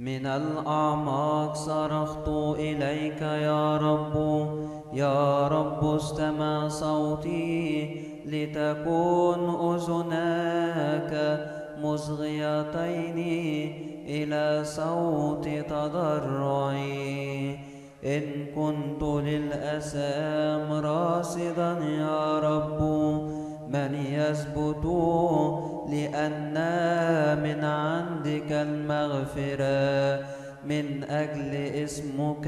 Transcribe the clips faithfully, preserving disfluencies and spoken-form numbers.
من الأعماق صرخت إليك يا رب، يا رب استمع صوتي، لتكون أذناك مصغيتين إلى صوت تضرعي. إن كنت للأثام راصدا يا رب، من يثبت؟ لأن من عندك المغفرة، من أجل اسمك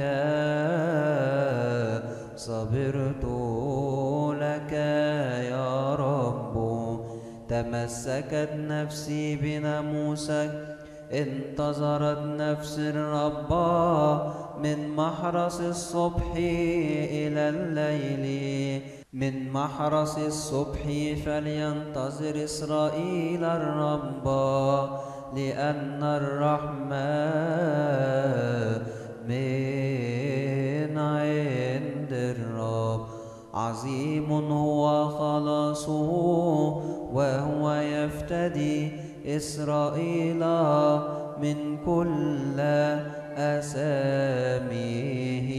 صبرت لك يا رب. تمسكت نفسي بناموسك، انتظرت نفس الرب، من محرس الصبح إلى الليل. من محرس الصبح فلينتظر إسرائيل الرب، لأن الرحمة من عند الرب. عظيم هو خلاصه، وهو يفتدي إسرائيل من كل أثامه.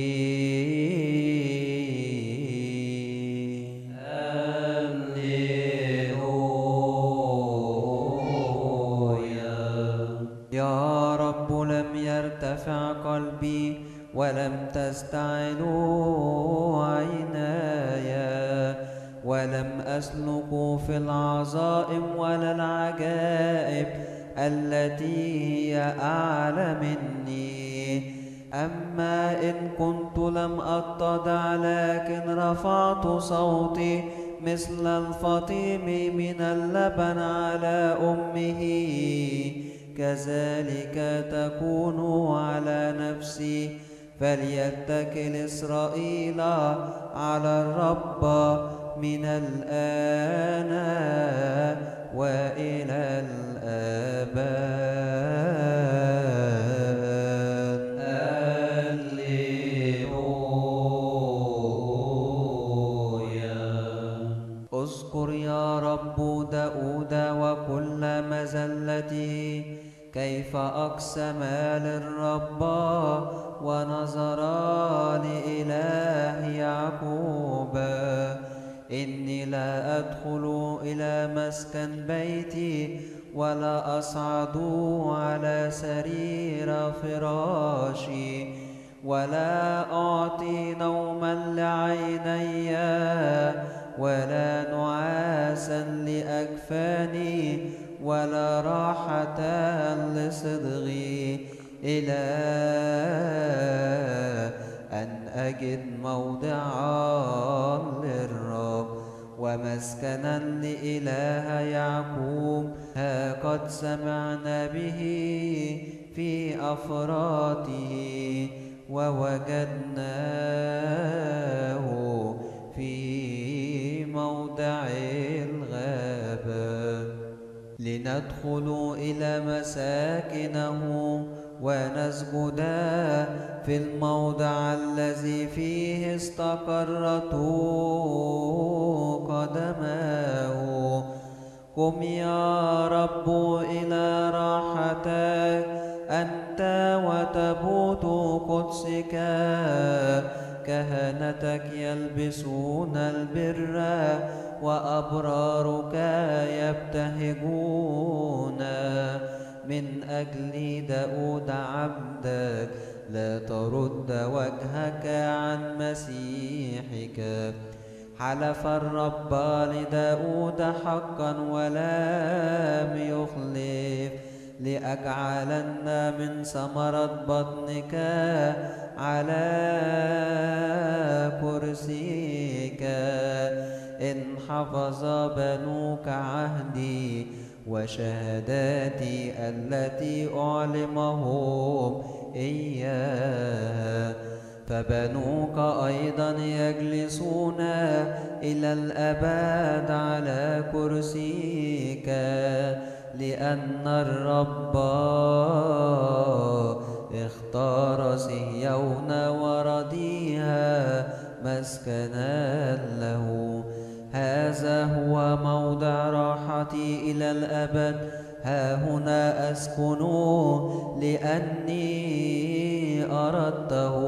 يا رب لم يرتفع قلبي، ولم تستعلوا عيناي، ولم أسلك في العظائم ولا العجائب التي هي أعلى مني. أما إن كنت لم أتضع، لكن رفعت صوتي مثل الفطيم من اللبن على أمه، كذلك تكون على نفسي. فليتكل إسرائيل على الرب من الآن وإلى الآباد. هللويا. اذكر يا رب داود وكل مزلته، كيف أقسم للرب ونظر لإله يعقوب. إني لا أدخل إلى مسكن بيتي، ولا أصعد على سرير فراشي، ولا أعطي نوما لعيني، ولا نعاسا لأكفاني، ولا راحة لصدغي، إلى أن أجد موضعا للرب ومسكنا لإله يعقوب. ها قد سمعنا به في أفراته، ووجدناه في موضع الغابة. لندخل إلى مساكنه ونسجد في الموضع الذي فيه استقرت قدماه. قم يا رب إلى راحتك، أنت وتابوت قدسك. كهنتك يلبسون البر، وأبرارك يبتهجون. من أجل داود عبدك لا ترد وجهك عن مسيحك. حلف الرب لداود حقا ولم يخلف، لأجعلن من ثمرة بطنك على كرسيك. إن حفظ بنوك عهدي وشهاداتي التي أعلمهم إياها، فبنوك أيضا يجلسون إلى الأبد على كرسيك. لأن الرب اختار صهيون ورضيها مسكنا له. هذا هو موضع راحتي إلى الأبد، ها هنا أسكن، لأن لأني أردته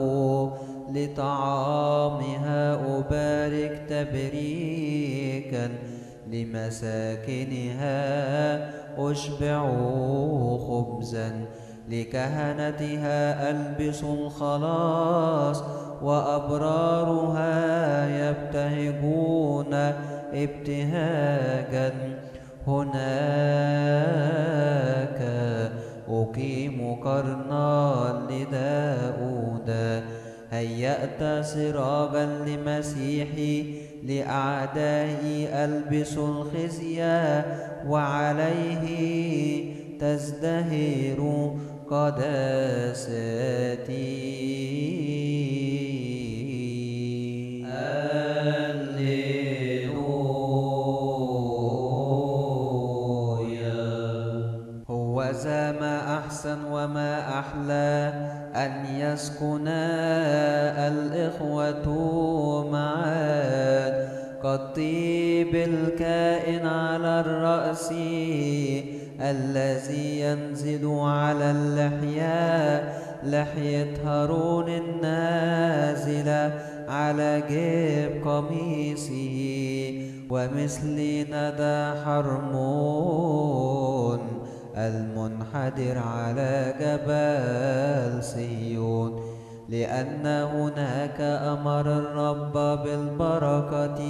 لطعامها أبارك تبريكا لمساكنها أشبع خبزا لكهنتها ألبس الخلاص وأبرارها يبتهجون ابتهاجا هناك أقيم قرنا لداود هيأت سراجا لمسيحي لأعدائي ألبس الخزي وعليه تزدهر قداستي. هوذا ما أحسن وما أحلى أن يسكنا الإخوة معا كالطيب الكائن على الرأس الذي ينزل على اللحية لحية هارون النازلة على جيب قميصه ومثل ندى حرمون المنحدر على جبل صهيون لأن هناك أمر الرب بالبركة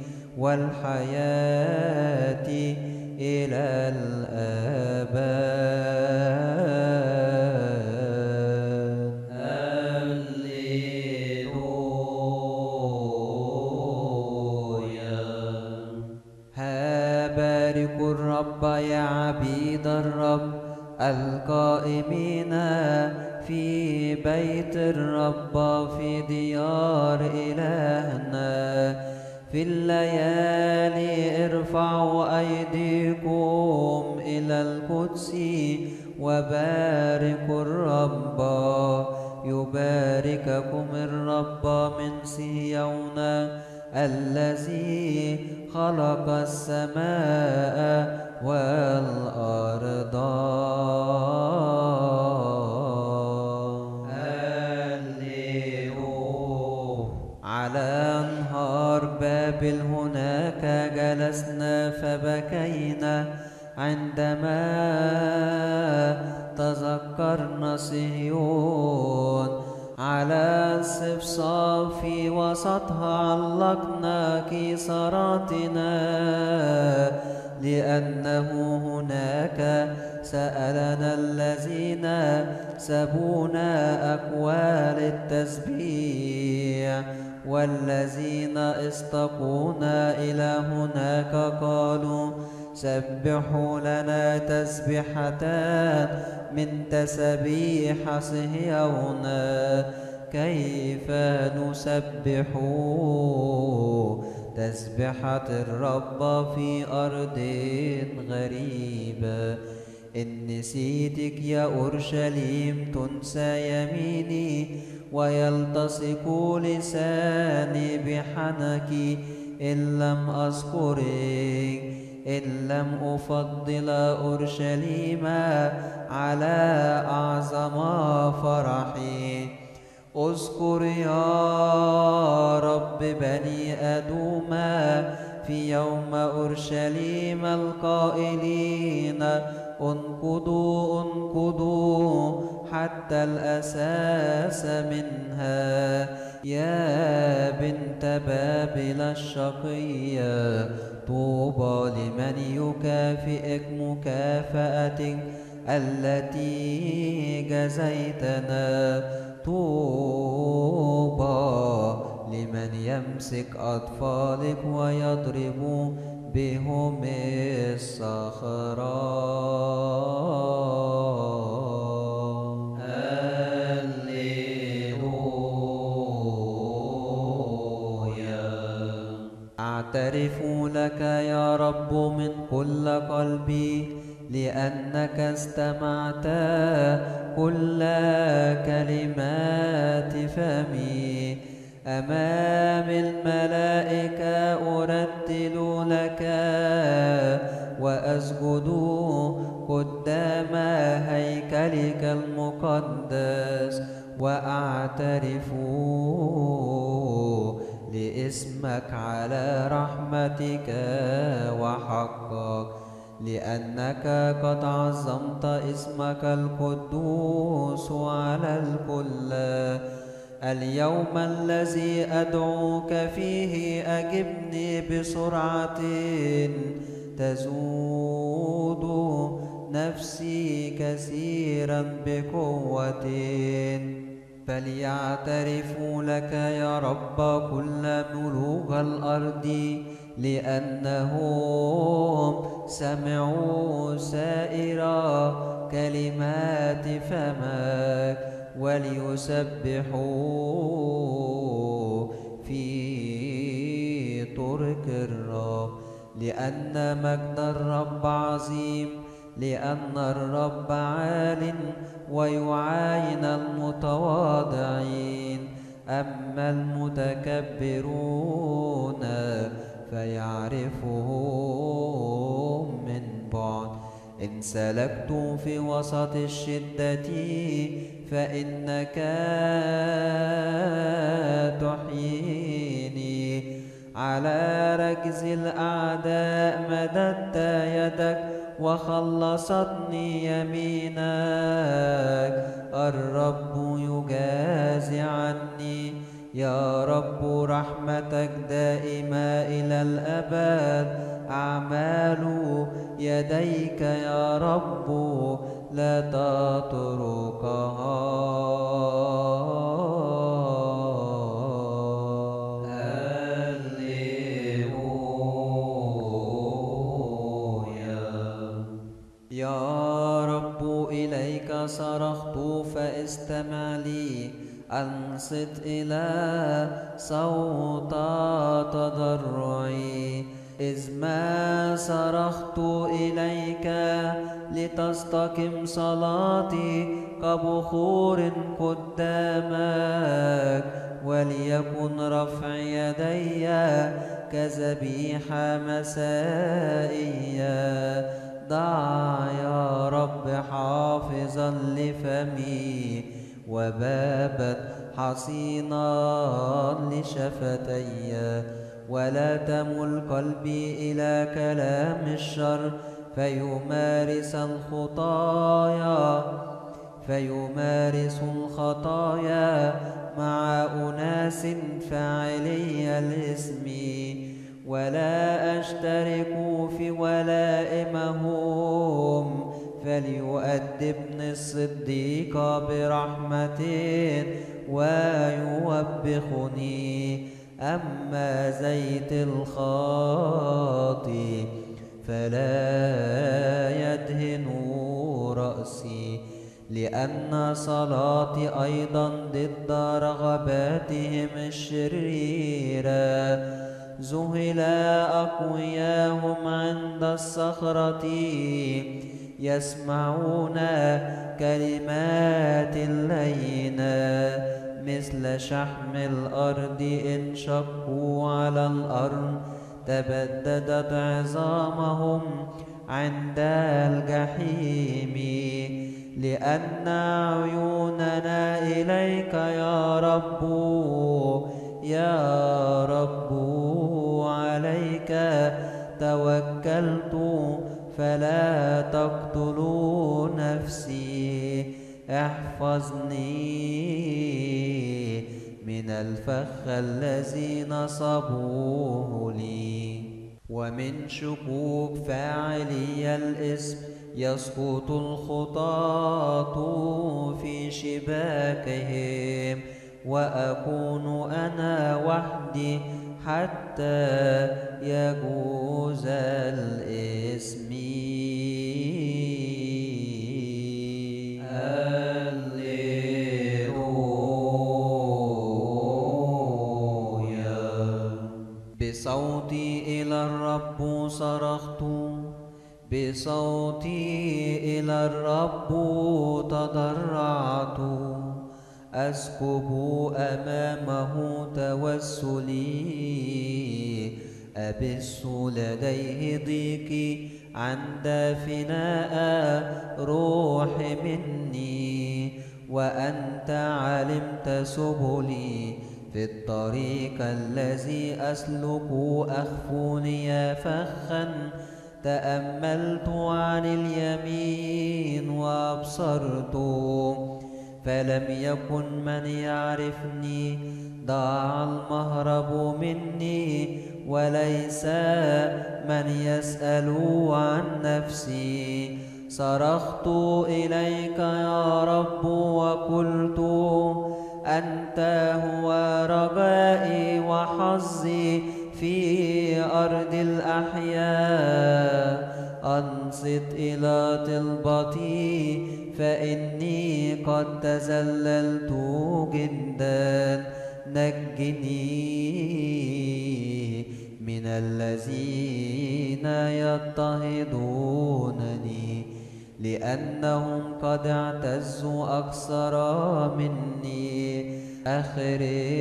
والحياة إلى الآباد. هللويا. ها باركوا الرب يا عبيد الرب القائمين في بيت الرب في ديار إلهنا في الليالي ارفعوا أيديكم إلى القدس وباركوا الرب يبارككم الرب من صهيون الذي خلق السماء والأرض. على أنهار بابل هناك جلسنا فبكينا عندما تذكرنا صهيون على الصفصاف في وسطها علقنا كيسراتنا لأنه هناك سألنا الذين سبونا أكوال التسبيح والذين استقونا إلى هناك قالوا سبحوا لنا تسبيحتان من تسبيح صهيون كيف نسبح تسبحة الرب في أرض غريبة. إن نسيتك يا أورشليم تنسى يميني ويلتصق لساني بحنك إن لم أذكرك إن لم أفضل أورشليم على أعظم فرحي. اذكر يا رب بني أدوم في يوم أورشليم القائلين انقضوا انقضوا حتى الأساس منها يا بنت بابل الشقية. طوبى لمن يكافئك مكافأتك التي جزيتنا. طوبى لمن يمسك أطفالك ويضرب بهم الصخرة. أعترف لك يا رب من كل قلبي لأنك استمعت كل كلمات فمي. أمام الملائكة أرتل لك وأسجد قدام هيكلك المقدس. المقدس وأعترف لاسمك على رحمتك وحقك، لأنك قد عظمت اسمك القدوس على الكل. اليوم الذي أدعوك فيه أجبني بسرعة، تزود نفسي كثيرا بقوة. فليعترفوا لك يا رب كل ملوك الأرض، لأنهم سمعوا سائر كلمات فمك، وليسبحوا في طرق الرب. لأن مجد الرب عظيم، لأن الرب عال ويعاين المتواضعين. أما المتكبرون فيعرفهم من بعد. إن سلكت في وسط الشدة فإنك تحييني. على ركز الأعداء مددت يدك وخلصتني يمينك. الرب يجازي عني، يا رب رحمتك دائمة إلى الأبد. أعمال يديك يا رب لا تتركها. يا رب إليك صرخت فاستمع لي، أنصت إلى صوت تضرعي. إذ ما صرخت إليك لتستقم صلاتي كبخور قدامك، وليكن رفع يدي كذبيحة مسائية. ضع يا رب حافظا لفمي، وبابا حصينا لشفتي. ولا تمل قلبي إلى كلام الشر، فيمارس الخطايا فيمارس الخطايا مع أناس فاعلي الإثم. ولا أشترك في ولائمهم، فليؤدبني الصديق برحمة ويوبخني. أما زيت الخاطي فلا يدهن رأسي، لأن صلاتي أيضا ضد رغباتهم الشريرة. ذهل أقوياهم عند الصخرة، يسمعون كلمات اللينة. مثل شحم الأرض انشقوا على الأرض، تبددت عظامهم عند الجحيم. لأن عيوننا إليك يا رب، يا رب عليك توكلت، فلا تقتلوا نفسي. احفظني من الفخ الذي نصبوه لي، ومن شكوك فاعلي الإثم يسقط الخطاة في شباكهم. وأكون أنا وحدي حتى يجوز الإثم. بصوتي إلى الرب صرخت، بصوتي إلى الرب تضرعت. أسكب أمامه توسلي، أبث لديه ضيقي عند فناء روح مني. وأنت علمت سبلي. في الطريق الذي أسلك أخفوني فخا، تأملت عن اليمين وأبصرت، فلم يكن من يعرفني. ضاع المهرب مني، وليس من يسأل عن نفسي. صرخت إليك يا رب وقلت، أنت هو رجائي وحظي في أرض الأحياء. أنصت إلى طلبتي، فإني قد تذللت جدا. نجني من الذين يضطهدونني، لأنهم قد اعتزوا أكثر مني. أخرج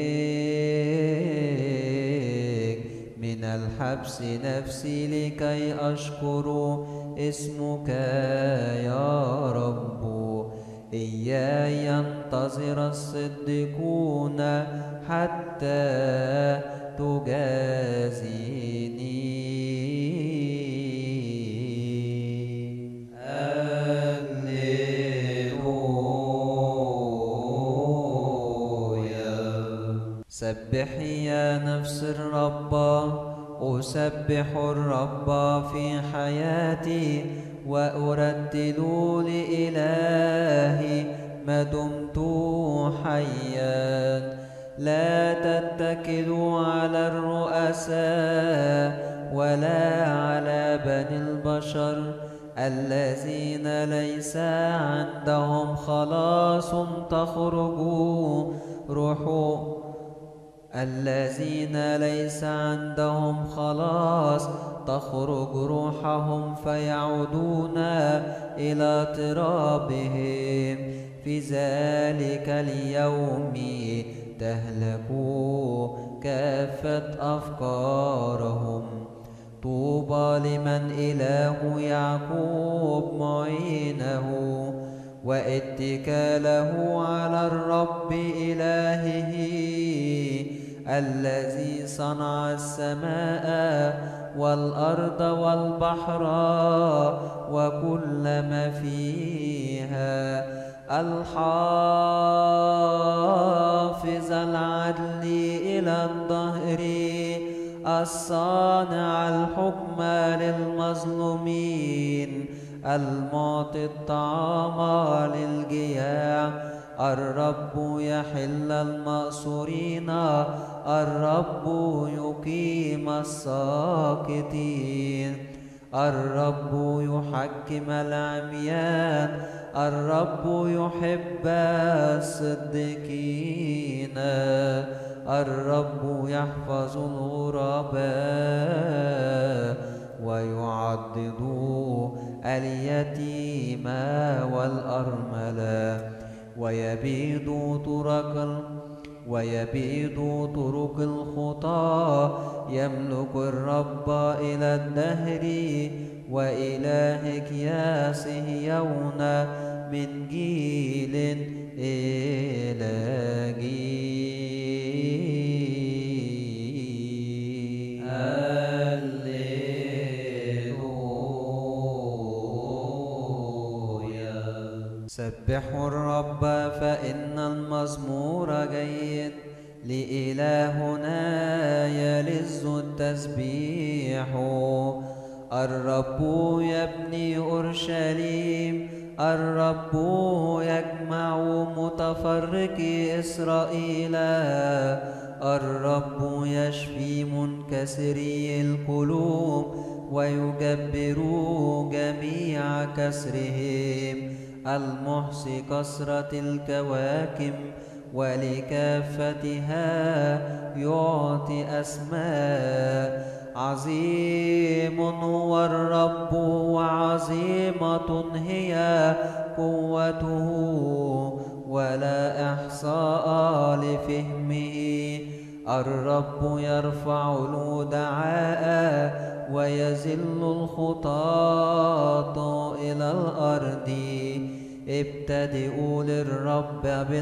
من الحبس نفسي لكي أشكر اسمك يا رب. إياي ينتظر الصديقون حتى تجازيني. سبحي يا نفس الرب، أسبح الرب في حياتي، وأرتل لإلهي ما دمت حيا. لا تتكلوا على الرؤساء ولا على بني البشر، الذين ليس عندهم خلاص تخرج روح الذين ليس عندهم خلاص تخرج روحهم، فيعودون إلى ترابهم. في ذلك اليوم تهلك كافة أفكارهم. طوبى لمن إله يعقوب معينه، واتكاله على الرب إلهه، الذي صنع السماء والأرض والبحر وكل ما فيها. الحافظ العدل إلى الظهر، الصانع الحكم للمظلومين، المعطي الطعام للجياع. الرب يحل المأسورين، الرب يقيم الساقطين. الرب يحكم العميان، الرب يحب الصديقين. الرب يحفظ الغرباء ويعضد اليتيم والأرملة. ويبيد طرق ويبيد طرق الخطى. يملك الرب إلى الدهر، وإلهك يا صهيون من جيل إلى جيل. هللويا. سبحوا الرب فإن المزمور جيد، لإلهنا يلذ التسبيح. الرب يبني أورشليم، الرب يجمع متفرقي إسرائيل. الرب يشفي منكسري القلوب، ويجبر جميع كسرهم. المحصي كثرة الكواكب، ولكافتها يعطي أسماء. عظيم هو الرب وعظيمة هي قوته، ولا إحصاء لفهمه. الرب يرفع الودعاء ويذل الخطاة إلى الأرض. ابتدئوا للرب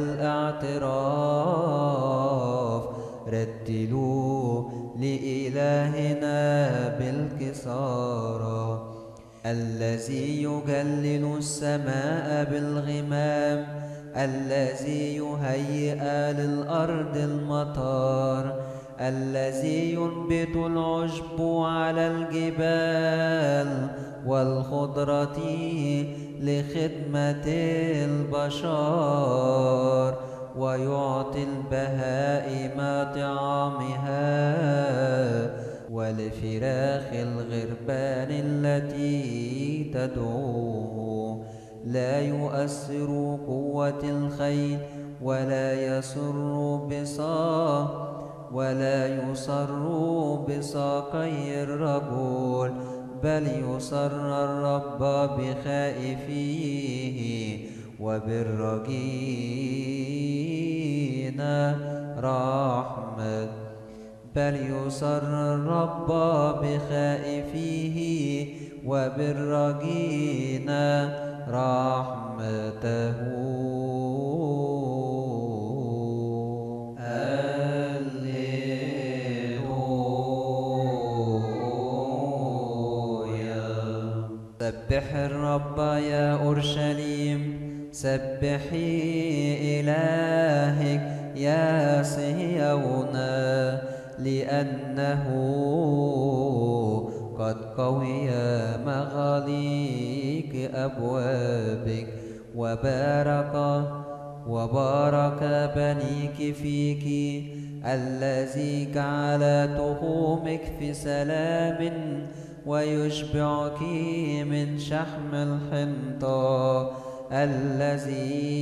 بالاعتراف، رتلوا لإلهنا بالكسارى. الذي يجلل السماء بالغمام، الذي يهيئ للأرض المطر، الذي ينبت العشب على الجبال والخضرة لخدمة البشر، ويعطي البهائم طعامها ولفراخ الغربان التي تدعوه. لا يؤثر قوة الخيل ولا يسر بساق ولا يسر بساقي الرجل، بل يسر الرب بخائفيه وبالرجين رحمة. بل يسر الرب بخائفيه وبالرجين رحمته. سبح الرب يا أورشليم، سبحي إلهك يا صهيون، لأنه قد قوي مغاليق أبوابك، وبارك وبارك بنيك فيك. الذي جعل تخومك في سلام ويشبعك من شحم الحنطة، الذي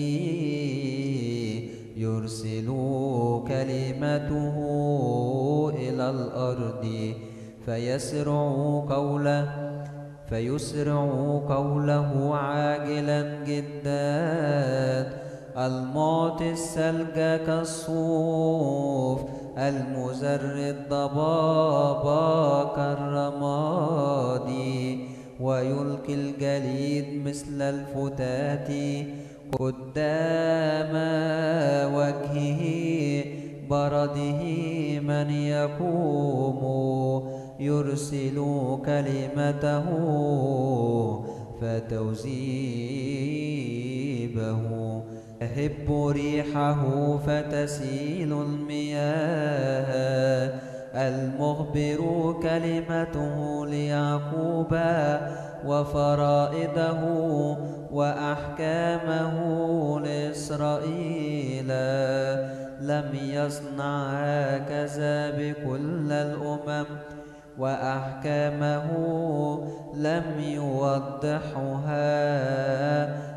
يرسل كلمته إلى الأرض فيسرع قوله فيسرع قوله عاجلا جدا. المعطي الثلج كالصوف، المزر الضباب كالرماد، ويلقي الجليد مثل الفتات قدام وجهه. برده من يقوم، يرسل كلمته فتذيبه. يهب ريحه فتسيل المياه، المخبر كلمته ليعقوب وفرائده وأحكامه لإسرائيل. لم يصنع هكذا بكل الأمم، وأحكامه لم يوضحها